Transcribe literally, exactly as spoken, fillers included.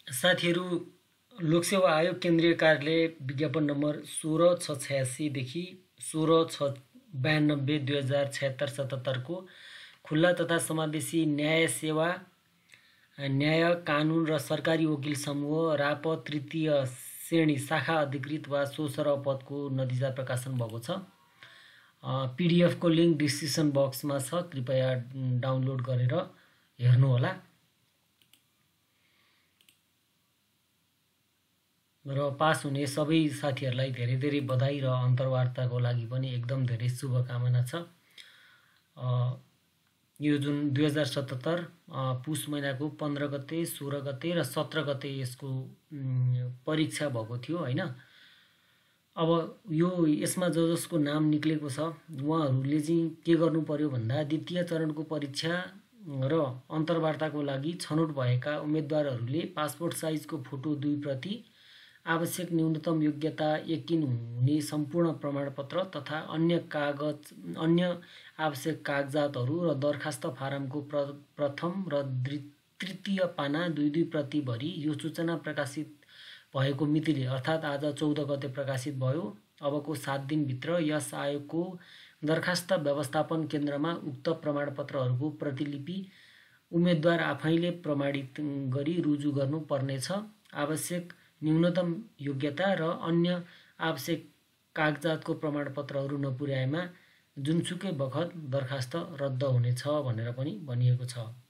साथीहरू, लोकसेवा आयोग केन्द्रीय कार्यालय विज्ञापन नम्बर सोह्र छ छयासीदेखि सोह्र छ बयानब्बे दुई हजार छयत्तर सतहत्तरको खुल्ला तथा समावेशी न्याय सेवा, न्याय कानुन र सरकारी वकिल समूह राप तृतीय श्रेणी शाखा अधिकृत वा सोसर पदको नतिजा प्रकाशन भएको छ। पीडीएफ को लिंक डिस्क्रिप्सन बक्समा छ, कृपया डाउनलोड गरेर हेर्नुहोला। र पास हुने सबै साथीहरूलाई धेरै धेरै बधाई र अन्तर्वार्ताको लागि पनि एकदम धेरै शुभकामना छ। यो जुन दुई हजार सतहत्तर पुस महिनाको पन्ध्र गते, सोह्र गते र सत्र गते यसको परीक्षा भएको थियो हैन। अब यो यसमा ज जसको नाम निक्लेको छ उहाँहरूले चाहिँ के गर्नु पर्यो भन्दा द्वितीय चरणको परीक्षा र अन्तर्वार्ताको लागि छनौट भएका उम्मेदवारहरूले पासपोर्ट साइजको फोटो दुई प्रति, आवश्यक न्यूनतम योग्यता यकिन हुने सम्पूर्ण प्रमाणपत्र तथा अन्य कागज अन्य आवश्यक कागजातहरू र दरखास्त फारमको प्र, प्रथम र तृतीय पाना दुई दुई प्रति भरी यो सूचना प्रकाशित भएको मितिले अर्थात् आज चौध गते प्रकाशित भयो। अबको सात दिनभित्र यस आयोगको दरखास्त व्यवस्थापन केन्द्रमा उक्त प्रमाणपत्रहरूको प्रतिलिपि उम्मेदवार आफैले प्रमाणित गरी रुजु गर्नु पर्नेछ। आवश्यक न्यूनतम योग्यता र अन्य आवश्यक कागजातको प्रमाणपत्रहरू नपुर्याएमा जुनसुकै बखत दरखास्त रद्द हुनेछ भनेर पनि भनिएको छ।